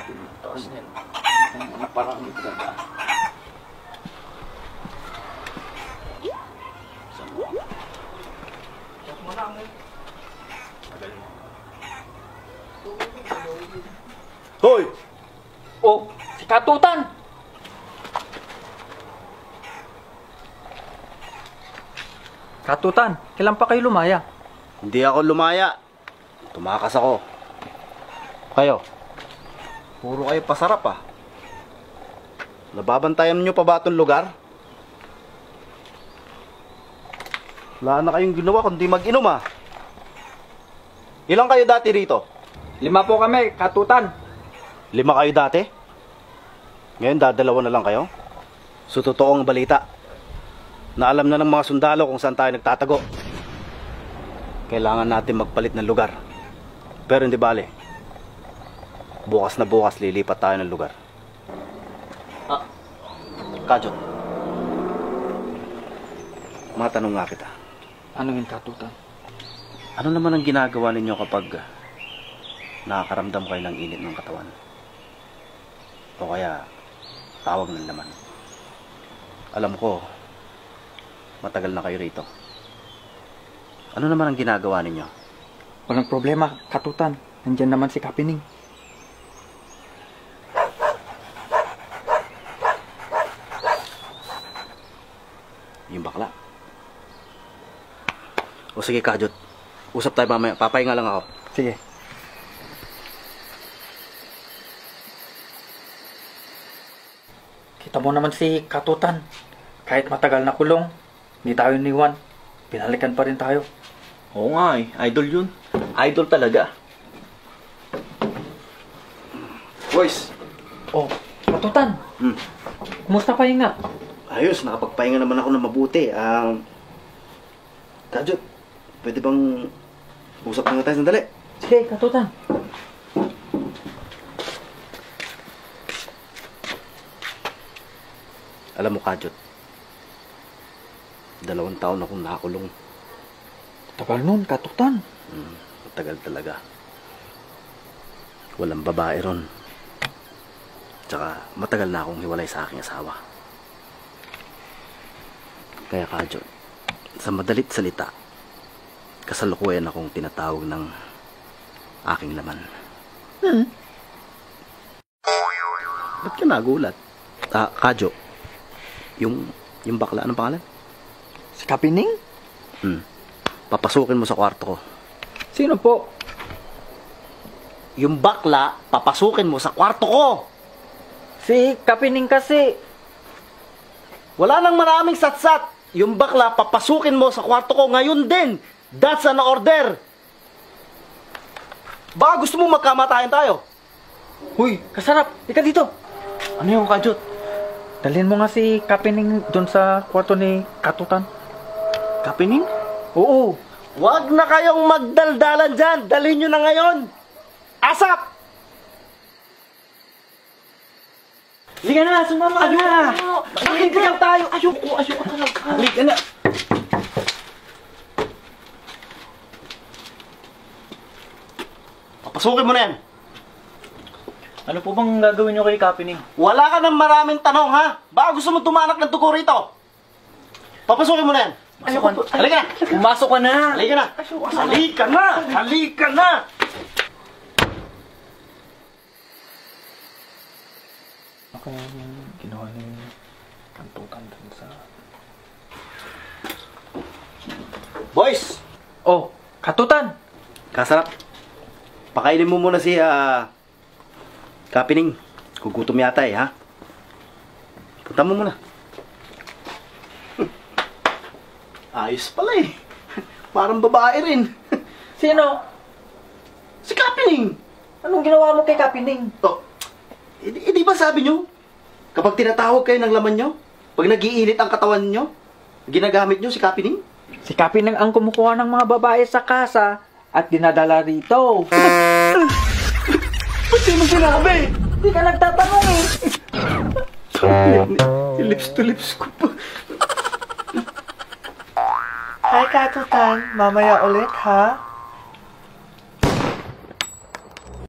Taas na yan. Parang ito na. Hoy! Oh, si Katutan! Katutan, kailan pa kayo lumaya? Hindi ako lumaya. Tumakas ako. Kayo? Puro kayo pasarap ah. Nababantayan nyo pa ba itong lugar? Wala na kayong ginawa kundi mag-inom ah. Ilang kayo dati rito? 5 po kami, Katutan. 5 kayo dati? Ngayon dadalawa na lang kayo? So totoo ang balita na alam na ng mga sundalo kung saan tayo nagtatago. Kailangan natin magpalit ng lugar. Pero hindi bale. Bukas na bukas lilipat tayo ng lugar. Kajot, matanong nga kita. Ano yun, Katutan? Ano naman ang ginagawa ninyo kapag nakakaramdam kayo ng init ng katawan? O kaya tawag ng laman? Alam ko, matagal na kayo rito. Ano naman ang ginagawa ninyo? Walang problema, Katutan. Nandyan naman si Kapining. Yung bakla. O sige, Kajot. Usap tayo mamaya. Papahinga lang ako. Sige. Kita mo naman si Katutan. Kahit matagal na kulong, hindi tayo iniwan. Pinalikan pa rin tayo. Oo nga eh. Idol yun. Idol talaga. Boys. Oh, Katutan. Kumusta pa nga? Ayos, nakapagpahinga naman ako ng mabuti. Kajot, pwede bang usap na tayo sandali? Sige, Katutan. Alam mo, Kajot, 2 taon akong nakakulong. Tagal nun, Katutan. Matagal talaga. Walang babae ron. Tsaka matagal na akong hiwalay sa aking asawa. Kaya, Kajot, sa madalit salita, kasalukuyan akong tinatawag ng aking laman. Ba't ka nagulat? Kajo, yung bakla, anong pangalan? Si Kapining? Papasukin mo sa kwarto ko. Sino po? Yung bakla, papasukin mo sa kwarto ko! Si Kapining kasi. Wala nang maraming satsat. Yung bakla, papasukin mo sa kwarto ko ngayon din. That's an order. Baka gusto mo magkamatayan tayo. Huy, kasarap. Ika dito. Ano yung, Kajot? Dalhin mo nga si Kapining doon sa kwarto ni Katutan. Kapining? Oo. Wag na kayong magdaldalan dyan. Dalhin nyo na ngayon. Asap! Liga na, sumama na. Ayoko lang tayo. Ayoko talaga. Halika na. Papasukin mo na yan. Ano po bang gagawin nyo kay Kapining? Wala ka ng maraming tanong, ha? Baka gusto mo tumanak ng tuko rito. Papasukin mo na yan. Halika na. Pumasok ka na. Halika na. Halika na. Halika na. Kaya ginawa ni Katutan dun sa... Boys! Oh, Katutan! Kasarap. Pakainin mo muna si Kapining. Gugutom yata eh, ha? Punta mo muna. Ayos pala eh. Parang babae rin. Sino? Si Kapining! Anong ginawa mo kay Kapining? Oh, di ba sabi nyo? Kapag tinatawag kayo ng laman nyo, pag nag-iinit ang katawan nyo, ginagamit nyo si Kapining? Si Kapining ang kumukuha ng mga babae sa kasa at dinadala rito. Ba't di mo sinabi? Hindi ka nagtatanong eh. Lips to lips ko pa. Hi, Katutan. Mamaya ulit, ha?